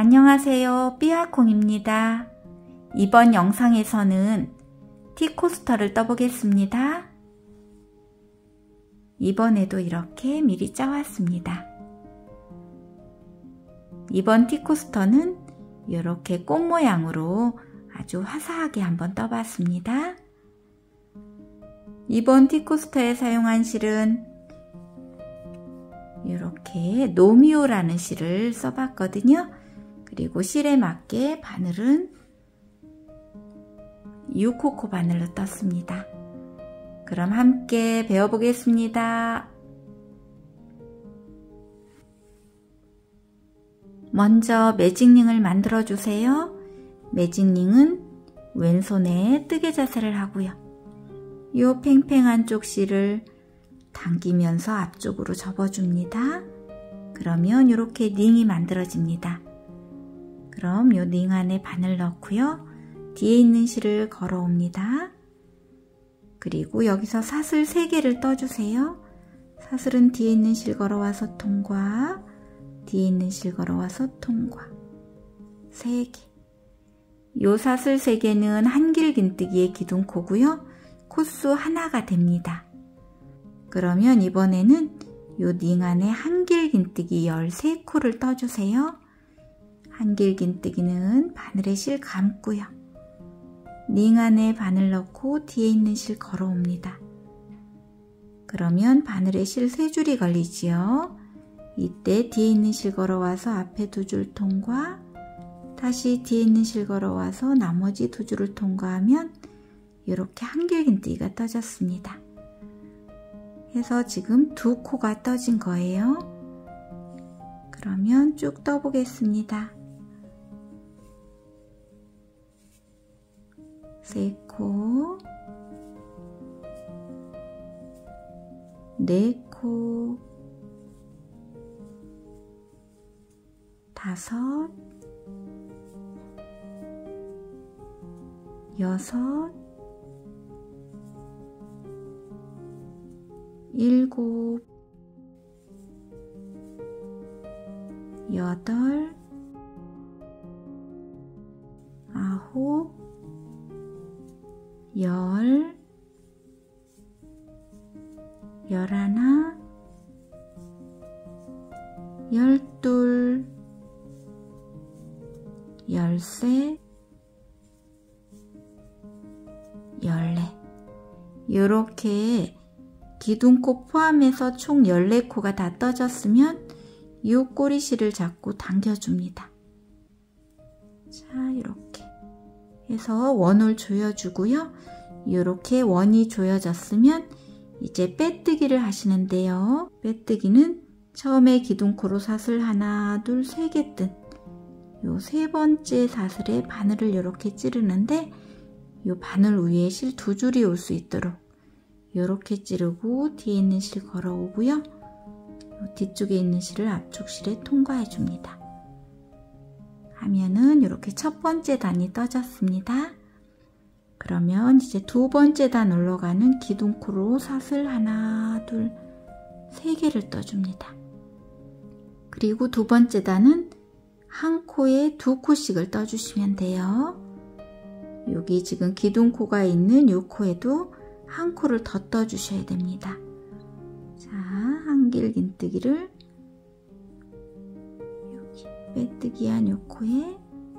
안녕하세요, 삐아콩입니다. 이번 영상에서는 티코스터를 떠보겠습니다. 이번에도 이렇게 미리 짜왔습니다. 이번 티코스터는 이렇게 꽃 모양으로 아주 화사하게 한번 떠봤습니다. 이번 티코스터에 사용한 실은 이렇게 노미오라는 실을 써봤거든요. 그리고 실에 맞게 바늘은 유코코 바늘로 떴습니다. 그럼 함께 배워보겠습니다. 먼저 매직링을 만들어 주세요. 매직링은 왼손에 뜨개 자세를 하고요. 이 팽팽한 쪽 실을 당기면서 앞쪽으로 접어줍니다. 그러면 이렇게 링이 만들어집니다. 그럼 이 링 안에 바늘 넣고요. 뒤에 있는 실을 걸어옵니다. 그리고 여기서 사슬 3개를 떠주세요. 사슬은 뒤에 있는 실 걸어와서 통과, 뒤에 있는 실 걸어와서 통과. 3개. 요 사슬 3개는 한길긴뜨기의 기둥코고요. 코수 하나가 됩니다. 그러면 이번에는 요 링 안에 한길긴뜨기 13코를 떠주세요. 한길긴뜨기는 바늘에 실 감고요. 링 안에 바늘 넣고 뒤에 있는 실 걸어옵니다. 그러면 바늘에 실 3줄이 걸리지요. 이때 뒤에 있는 실 걸어와서 앞에 2줄 통과, 다시 뒤에 있는 실 걸어와서 나머지 2줄을 통과하면 이렇게 한길긴뜨기가 떠졌습니다. 해서 지금 2코가 떠진 거예요. 그러면 쭉 떠보겠습니다. 3코, 4코, 5, 6, 7, 8, 9, 10, 11, 12, 13, 14. 이렇게 기둥코 포함해서 총 14코가 다 떠졌으면 이 꼬리실을 잡고 당겨줍니다. 자, 이렇게 해서 원을 조여주고요. 이렇게 원이 조여졌으면 이제 빼뜨기를 하시는데요. 빼뜨기는 처음에 기둥코로 사슬 하나, 둘, 3개 뜬 요 3번째 사슬에 바늘을 이렇게 찌르는데 요 바늘 위에 실 2줄이 올 수 있도록 이렇게 찌르고 뒤에 있는 실 걸어오고요. 뒤쪽에 있는 실을 앞쪽 실에 통과해 줍니다. 하면은 이렇게 첫 번째 단이 떠졌습니다. 그러면 이제 2번째 단 올라가는 기둥코로 사슬 하나, 둘, 3개를 떠줍니다. 그리고 2번째 단은 한 코에 2코씩을 떠주시면 돼요. 여기 지금 기둥코가 있는 이 코에도 한 코를 더 떠주셔야 됩니다. 자, 한길긴뜨기를 여기 빼뜨기한 이 코에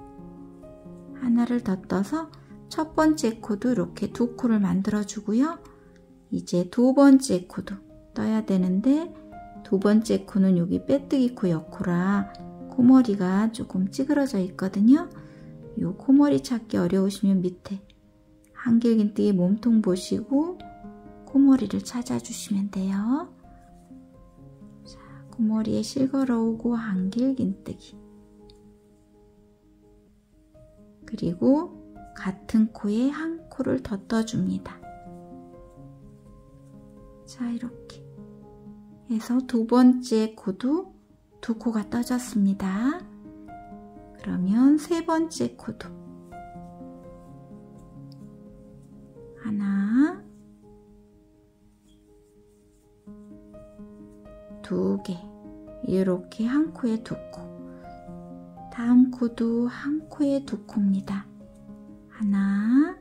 하나를 더 떠서 첫 번째 코도 이렇게 2코를 만들어 주고요. 이제 2번째 코도 떠야 되는데 2번째 코는 여기 빼뜨기 코 옆코라 코머리가 조금 찌그러져 있거든요. 이 코머리 찾기 어려우시면 밑에 한길긴뜨기 몸통 보시고 코머리를 찾아주시면 돼요. 자, 코머리에 실 걸어오고 한길긴뜨기. 그리고 같은 코에 한 코를 더 떠줍니다. 자, 이렇게 해서 2번째 코도 2코가 떠졌습니다. 그러면 3번째 코도 하나, 2개, 이렇게 한 코에 2코, 다음 코도 한 코에 두 코입니다. 하나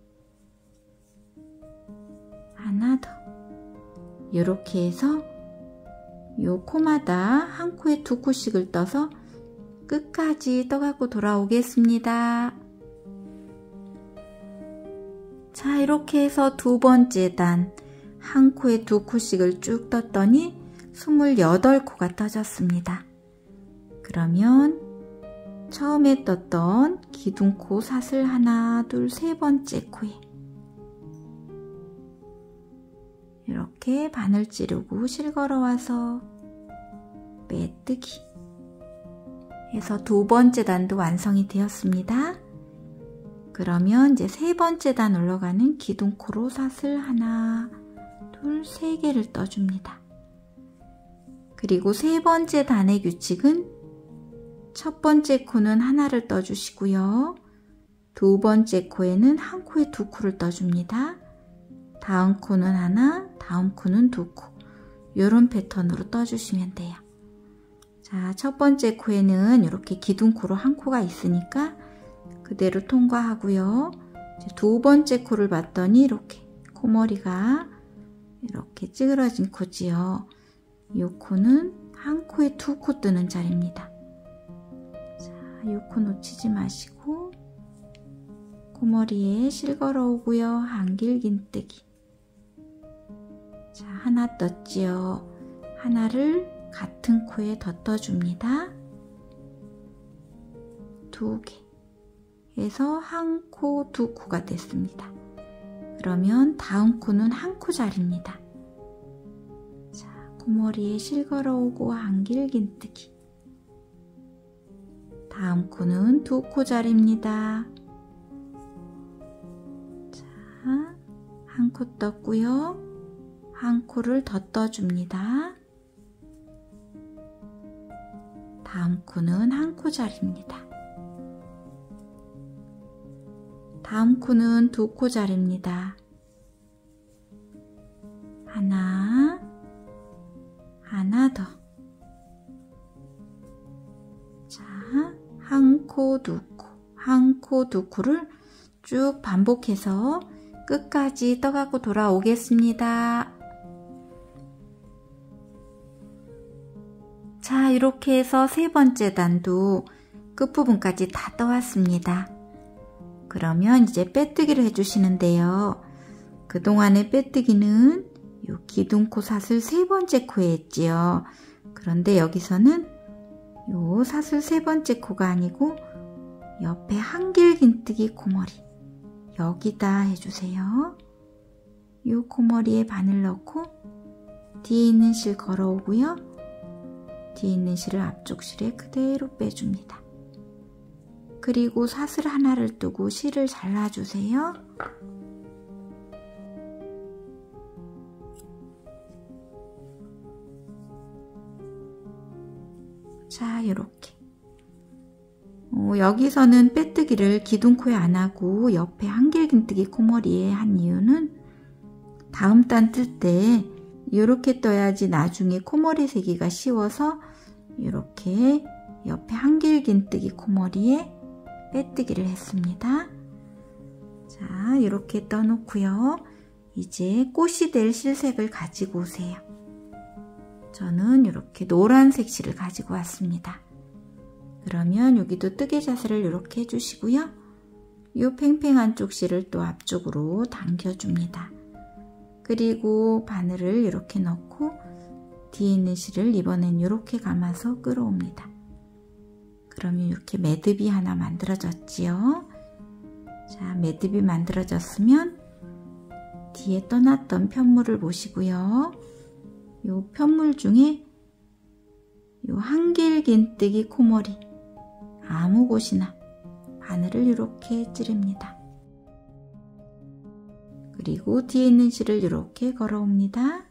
더. 이렇게 해서 요 코마다 한 코에 두 코씩을 떠서 끝까지 떠갖고 돌아오겠습니다. 자, 이렇게 해서 두 번째 단 한 코에 두 코씩을 쭉 떴더니 28코가 떠졌습니다. 그러면 처음에 떴던 기둥코 사슬 하나, 둘, 세 번째 코에 이렇게 바늘 찌르고 실 걸어와서 빼뜨기 해서 두 번째 단도 완성이 되었습니다. 그러면 이제 세 번째 단 올라가는 기둥코로 사슬 하나, 둘, 세 개를 떠줍니다. 그리고 세 번째 단의 규칙은 첫 번째 코는 하나를 떠주시고요. 두 번째 코에는 한 코에 두 코를 떠줍니다. 다음 코는 하나, 다음 코는 두 코. 이런 패턴으로 떠주시면 돼요. 자, 첫 번째 코에는 이렇게 기둥코로 한 코가 있으니까 그대로 통과하고요. 이제 두 번째 코를 봤더니 이렇게 코머리가 이렇게 찌그러진 코지요. 이 코는 한 코에 두 코 뜨는 자리입니다. 자, 이 코 놓치지 마시고 코머리에 실 걸어오고요. 한길긴뜨기. 자, 하나 떴지요. 하나를 같은 코에 더 떠줍니다. 두 개 해서 한 코, 두 코가 됐습니다. 그러면 다음 코는 한 코 자리입니다. 자, 코머리에 실 걸어오고 한길긴뜨기. 다음 코는 두 코 자리입니다. 자, 한 코 떴고요. 한 코를 더 떠줍니다. 다음 코는 한 코 자리입니다. 다음 코는 두 코 자리입니다. 하나 더. 자, 한 코, 두 코, 한 코, 두 코를 쭉 반복해서 끝까지 떠갖고 돌아오겠습니다. 자, 이렇게 해서 세 번째 단도 끝부분까지 다 떠왔습니다. 그러면 이제 빼뜨기를 해주시는데요. 그동안의 빼뜨기는 요 기둥코 사슬 세 번째 코에 했지요. 그런데 여기서는 요 사슬 세 번째 코가 아니고 옆에 한길긴뜨기 코머리 여기다 해주세요. 요 코머리에 바늘 넣고 뒤에 있는 실 걸어오고요. 뒤에 있는 실을 앞쪽 실에 그대로 빼줍니다. 그리고 사슬 하나를 뜨고 실을 잘라주세요. 자, 이렇게 여기서는 빼뜨기를 기둥코에 안 하고 옆에 한길긴뜨기 코머리에 한 이유는 다음 단 뜰 때 이렇게 떠야지 나중에 코머리 세기가 쉬워서 이렇게 옆에 한길긴뜨기 코머리에 빼뜨기를 했습니다. 자, 이렇게 떠놓고요. 이제 꽃이 될 실색을 가지고 오세요. 저는 이렇게 노란색 실을 가지고 왔습니다. 그러면 여기도 뜨개 자세를 이렇게 해주시고요. 이 팽팽한 쪽 실을 또 앞쪽으로 당겨줍니다. 그리고 바늘을 이렇게 넣고 뒤에 있는 실을 이번엔 이렇게 감아서 끌어옵니다. 그러면 이렇게 매듭이 하나 만들어졌지요. 자, 매듭이 만들어졌으면 뒤에 떠났던 편물을 보시고요. 요 편물 중에 요 한길긴뜨기 코머리 아무 곳이나 바늘을 이렇게 찌릅니다. 그리고 뒤에 있는 실을 이렇게 걸어옵니다.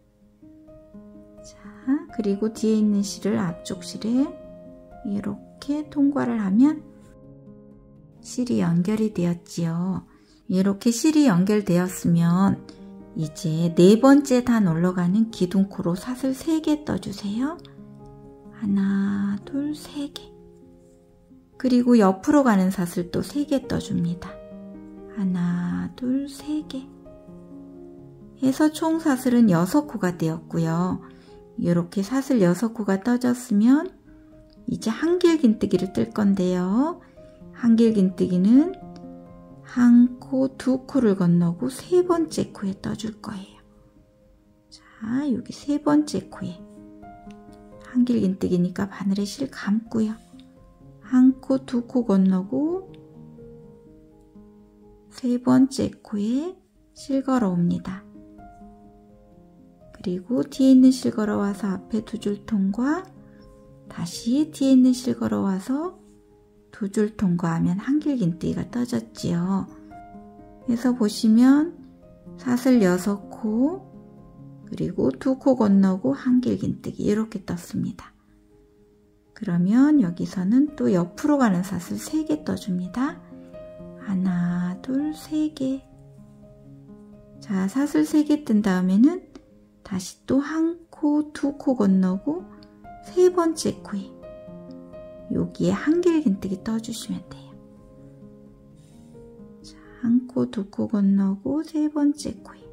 자, 그리고 뒤에 있는 실을 앞쪽 실에 이렇게 통과를 하면 실이 연결이 되었지요. 이렇게 실이 연결되었으면 이제 네 번째 단 올라가는 기둥코로 사슬 3개 떠주세요. 하나, 둘, 3개. 그리고 옆으로 가는 사슬 또 3개 떠줍니다. 하나, 둘, 3개. 해서 총 사슬은 6코가 되었고요. 이렇게 사슬 6코가 떠졌으면 이제 한길긴뜨기를 뜰 건데요. 한길긴뜨기는 한 코, 2코를 건너고 3번째 코에 떠줄 거예요. 자, 여기 3번째 코에 한길긴뜨기니까 바늘에 실 감고요. 한 코, 2코 건너고 3번째 코에 실 걸어 옵니다. 그리고 뒤에 있는 실 걸어와서 앞에 2줄 통과, 다시 뒤에 있는 실 걸어와서 2줄 통과하면 한길긴뜨기가 떠졌지요. 그래서 보시면 사슬 6코, 그리고 2코 건너고 한길긴뜨기 이렇게 떴습니다. 그러면 여기서는 또 옆으로 가는 사슬 3개 떠줍니다. 하나, 둘, 3개. 자, 사슬 3개 뜬 다음에는 다시 또 한 코, 2코 건너고 3번째 코에 여기에 한길긴뜨기 떠주시면 돼요. 자, 한 코, 2코 건너고 3번째 코에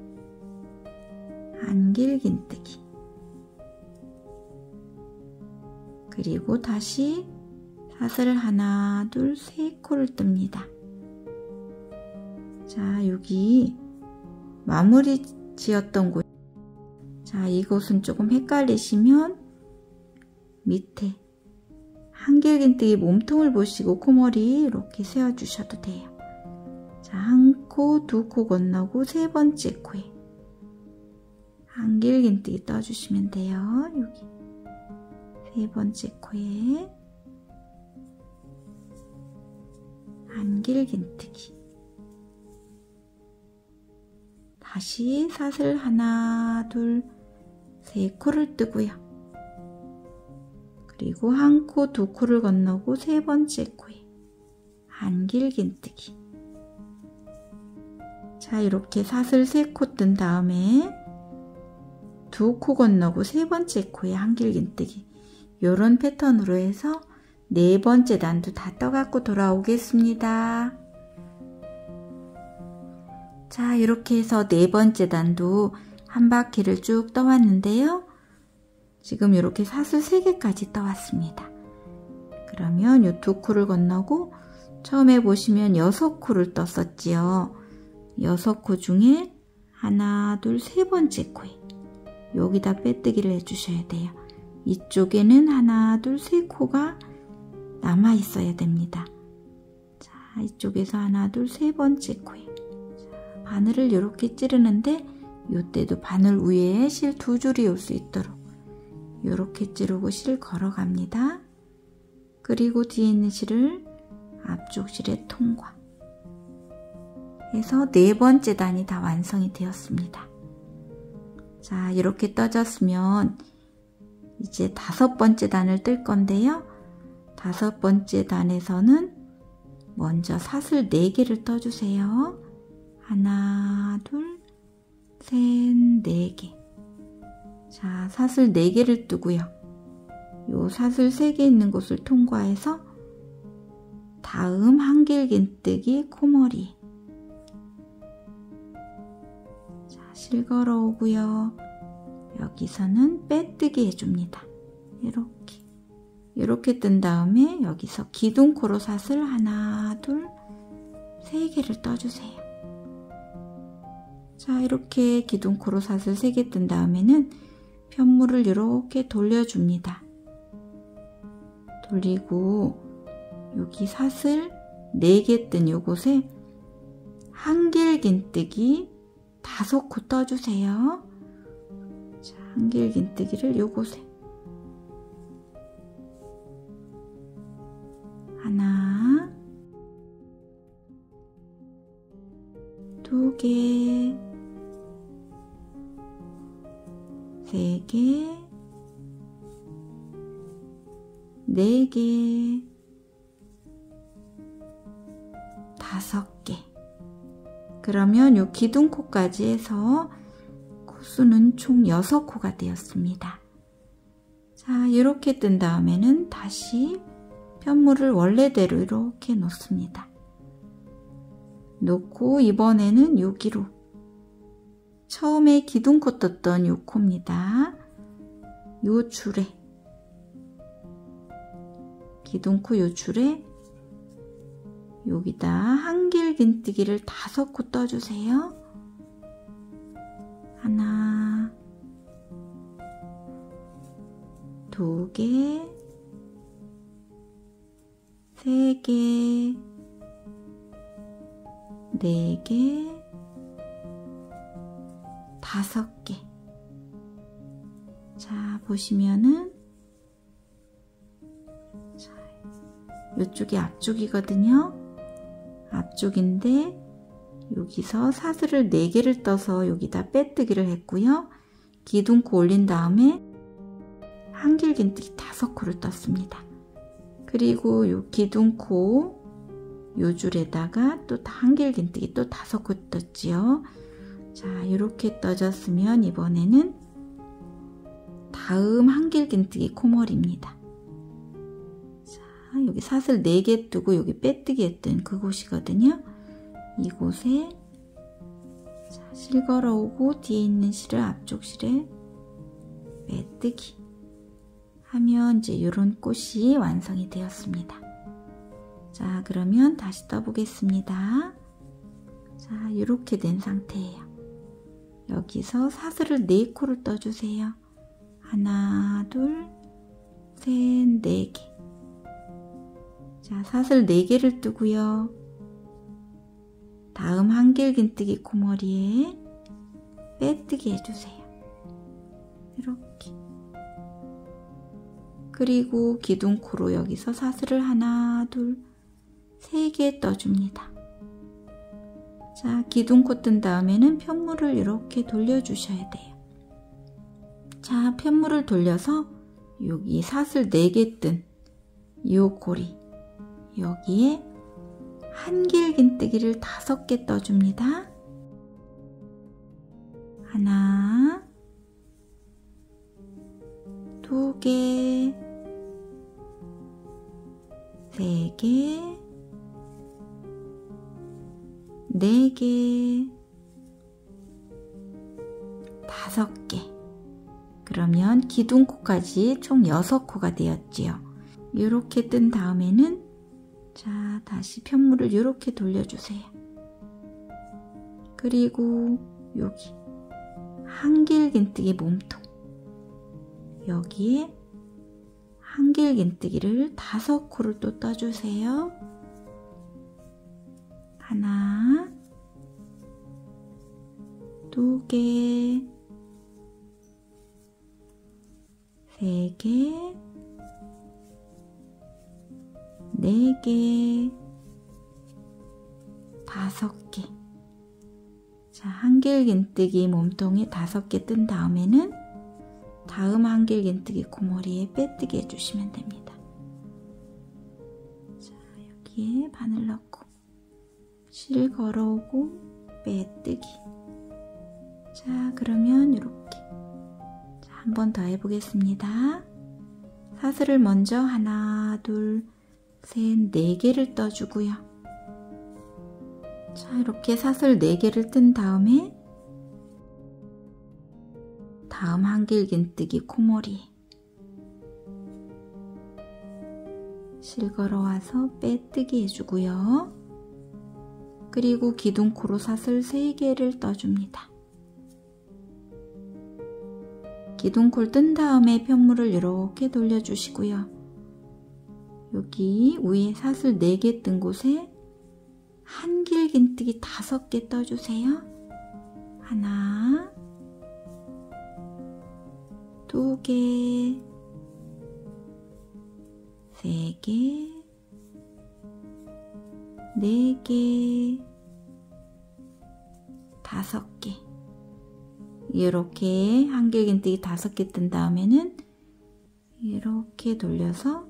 한길긴뜨기. 그리고 다시 사슬 하나, 둘, 3코를 뜹니다. 자, 여기 마무리 지었던 곳, 자, 이곳은 조금 헷갈리시면 밑에 한길긴뜨기 몸통을 보시고 코머리 이렇게 세워주셔도 돼요. 자, 한 코, 2코 건너고 3번째 코에 한길긴뜨기 떠주시면 돼요. 여기 3번째 코에 한길긴뜨기. 다시 사슬 하나, 둘, 3코를 뜨고요. 그리고 한 코, 2코를 건너고 3번째 코에 한길긴뜨기. 자, 이렇게 사슬 3코 뜬 다음에 2코 건너고 3번째 코에 한길긴뜨기. 이런 패턴으로 해서 4번째 단도 다 떠갖고 돌아오겠습니다. 자, 이렇게 해서 4번째 단도 한 바퀴를 쭉 떠왔는데요. 지금 이렇게 사슬 3개까지 떠왔습니다. 그러면 이 2코를 건너고 처음에 보시면 6코를 떴었지요. 6코 중에 하나, 둘, 3번째 코에 여기다 빼뜨기를 해주셔야 돼요. 이쪽에는 하나, 둘, 3코가 남아 있어야 됩니다. 자, 이쪽에서 하나, 둘, 3번째 코에 자, 바늘을 이렇게 찌르는데 이때도 바늘 위에 실 2줄이 올 수 있도록 이렇게 찌르고 실 걸어갑니다. 그리고 뒤에 있는 실을 앞쪽 실에 통과 해서 4번째 단이 다 완성이 되었습니다. 자, 이렇게 떠졌으면 이제 5번째 단을 뜰 건데요. 5번째 단에서는 먼저 사슬 4개를 떠주세요. 하나, 둘, 셋, 4개. 자, 사슬 4개를 뜨고요. 요 사슬 3개 있는 곳을 통과해서 다음 한길긴뜨기 코머리. 자, 실 걸어오고요. 여기서는 빼뜨기 해줍니다. 이렇게 뜬 다음에 여기서 기둥코로 사슬 하나, 둘, 3개를 떠주세요. 자, 이렇게 기둥코로 사슬 3개 뜬 다음에는 편물을 이렇게 돌려줍니다. 돌리고 여기 사슬 4개 뜬 요곳에 한길긴뜨기 5코 떠주세요. 자, 한길긴뜨기를 요곳에 하나, 2개, 3개, 4개, 5개. 그러면 요 기둥코까지 해서 코수는 총 6코가 되었습니다. 자, 이렇게 뜬 다음에는 다시 편물을 원래대로 이렇게 놓습니다. 놓고 이번에는 여기로 처음에 기둥코 떴던 요 코입니다. 요 줄에 기둥코 요 줄에 여기다 한길긴뜨기를 5코 떠주세요. 하나, 2개, 3개, 4개, 5개. 자, 보시면은 자, 이쪽이 앞쪽이거든요. 앞쪽인데 여기서 사슬을 4개를 떠서 여기다 빼뜨기를 했고요. 기둥코 올린 다음에 한길긴뜨기 5코를 떴습니다. 그리고 요 기둥코 요 줄에다가 또 한길긴뜨기 또 5코 떴지요. 자, 이렇게 떠졌으면 이번에는 다음 한길긴뜨기 코머리입니다. 자, 여기 사슬 4개 뜨고 여기 빼뜨기 했던 그곳이거든요. 이곳에 자, 실 걸어오고 뒤에 있는 실을 앞쪽 실에 빼뜨기 하면 이제 이런 꽃이 완성이 되었습니다. 자, 그러면 다시 떠보겠습니다. 자, 이렇게 된 상태예요. 여기서 사슬을 4코를 떠주세요. 하나, 둘, 셋, 4개. 자, 사슬 4개를 뜨고요. 다음 한길긴뜨기 코머리에 빼뜨기 해주세요. 이렇게. 그리고 기둥코로 여기서 사슬을 하나, 둘, 3개 떠줍니다. 자, 기둥코 뜬 다음에는 편물을 이렇게 돌려주셔야 돼요. 자, 편물을 돌려서 여기 사슬 4개 뜬 이 고리 여기에 한길긴뜨기를 5개 떠줍니다. 하나, 2개, 3개, 4개, 5개. 그러면 기둥코까지 총 6코가 되었지요. 이렇게 뜬 다음에는 자, 다시 편물을 이렇게 돌려주세요. 그리고 여기 한길긴뜨기 몸통 여기에 한길긴뜨기를 5코를 또 떠주세요. 하나, 2개, 3개, 4개, 5개. 자, 한길긴뜨기 몸통에 5개 뜬 다음에는 다음 한길긴뜨기 코머리에 빼뜨기 해주시면 됩니다. 자, 여기에 바늘 넣고 실 걸어오고 빼뜨기. 자, 그러면 이렇게 한 번 더 해보겠습니다. 사슬을 먼저 하나, 둘, 셋, 4개를 떠주고요. 자, 이렇게 사슬 4개를 뜬 다음에 다음 한길긴뜨기 코머리 실 걸어와서 빼뜨기 해주고요. 그리고 기둥코로 사슬 3개를 떠줍니다. 기둥코를 뜬 다음에 편물을 이렇게 돌려주시고요. 여기 위에 사슬 4개 뜬 곳에 한길긴뜨기 5개 떠주세요. 하나, 2개, 3개, 4개, 5개. 이렇게 한길긴뜨기 5개 뜬 다음에는 이렇게 돌려서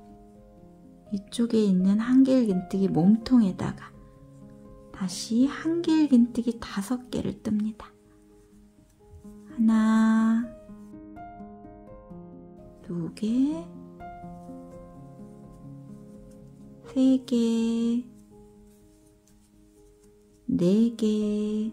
이쪽에 있는 한길긴뜨기 몸통에다가 다시 한길긴뜨기 5개를 뜹니다. 하나, 2개, 3개, 4개,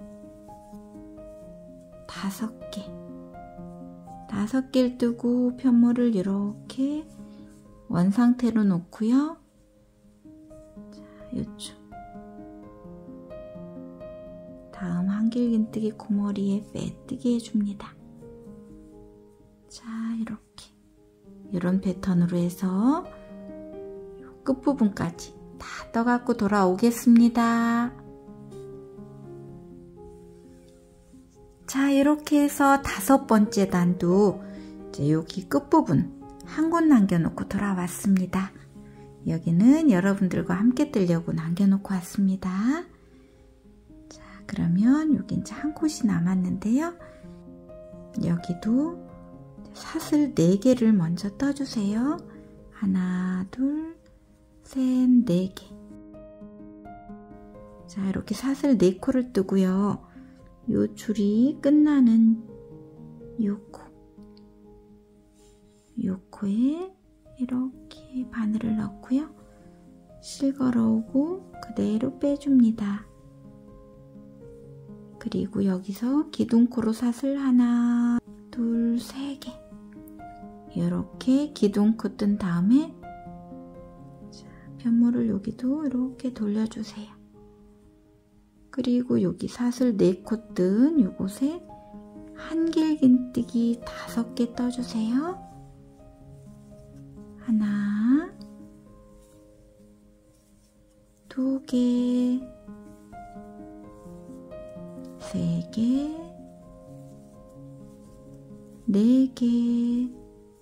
5개. 5개를 뜨고 편물을 이렇게 원상태로 놓고요. 자, 요쪽. 다음 한길긴뜨기 고머리에 빼뜨기 해줍니다. 자, 이렇게. 이런 패턴으로 해서 끝부분까지 다 떠갖고 돌아오겠습니다. 자, 이렇게 해서 5번째 단도 이제 여기 끝부분 한 곳 남겨놓고 돌아왔습니다. 여기는 여러분들과 함께 뜨려고 남겨놓고 왔습니다. 자, 그러면 여기 이제 한 곳이 남았는데요. 여기도 사슬 4개를 먼저 떠주세요. 하나, 둘, 셋, 4개. 자, 이렇게 사슬 4코를 뜨고요. 요 줄이 끝나는 요 코에 이렇게 바늘을 넣고요. 실 걸어오고 그대로 빼줍니다. 그리고 여기서 기둥코로 사슬 하나, 둘, 3개. 이렇게 기둥코 뜬 다음에 자, 편물을 여기도 이렇게 돌려주세요. 그리고 여기 사슬 4코 뜬 이곳에 한길긴뜨기 5개 떠주세요. 하나, 2개, 3개, 4개,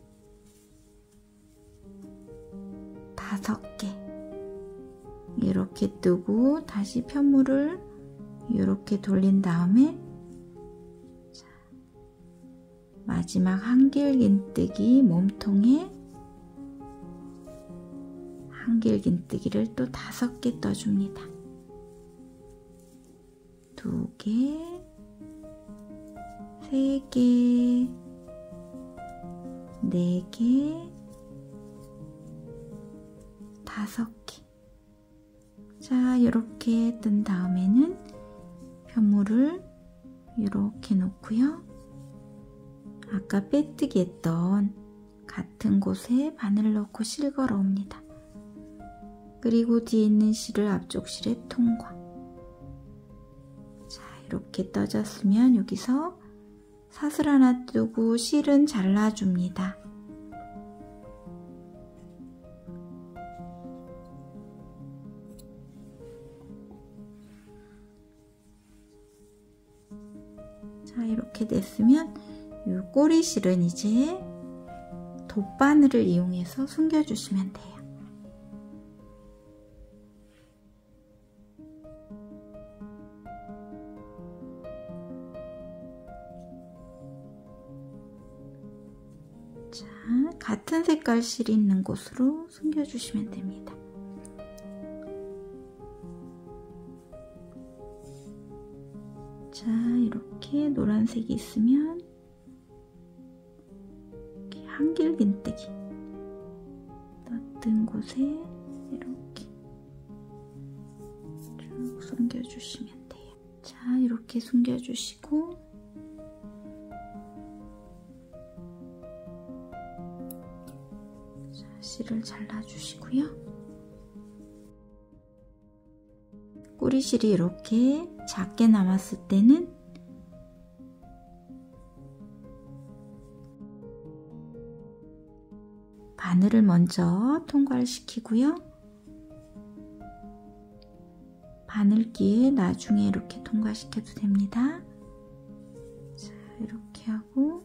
5개. 이렇게 뜨고 다시 편물을 이렇게 돌린 다음에 자, 마지막 한길긴뜨기 몸통에 한길긴뜨기를 또 5개 떠줍니다. 2개, 3개, 4개, 5개. 자, 이렇게 뜬 다음에는 편물을 이렇게 놓고요. 아까 빼뜨기 했던 같은 곳에 바늘을 넣고 실 걸어 옵니다. 그리고 뒤에 있는 실을 앞쪽 실에 통과. 자, 이렇게 떠졌으면 여기서 사슬 하나 뜨고 실은 잘라줍니다. 자, 이렇게 됐으면 이 꼬리실은 이제 돗바늘을 이용해서 숨겨주시면 돼요. 자, 같은 색깔 실이 있는 곳으로 숨겨주시면 됩니다. 자, 이렇게 노란색이 있으면 이렇게 한길긴뜨기 떴던 곳에 이렇게 쭉 숨겨주시면 돼요. 자, 이렇게 숨겨주시고 자, 실을 잘라주시고요. 꼬리실이 이렇게 작게 남았을 때는 바늘을 먼저 통과를 시키고요. 바늘기에 나중에 이렇게 통과시켜도 됩니다. 자, 이렇게 하고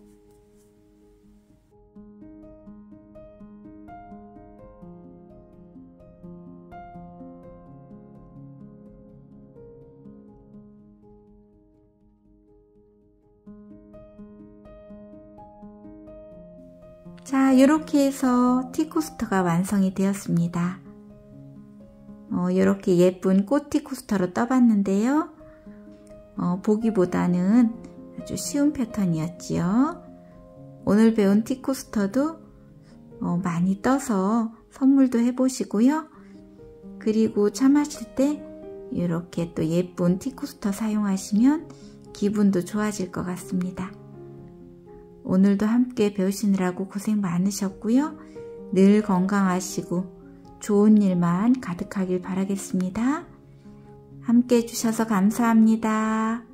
자, 이렇게 해서 티코스터가 완성이 되었습니다. 이렇게 예쁜 꽃 티코스터로 떠봤는데요. 보기보다는 아주 쉬운 패턴이었지요. 오늘 배운 티코스터도 많이 떠서 선물도 해보시고요. 그리고 차 마실 때 이렇게 또 예쁜 티코스터 사용하시면 기분도 좋아질 것 같습니다. 오늘도 함께 배우시느라고 고생 많으셨고요. 늘 건강하시고 좋은 일만 가득하길 바라겠습니다. 함께 해주셔서 감사합니다.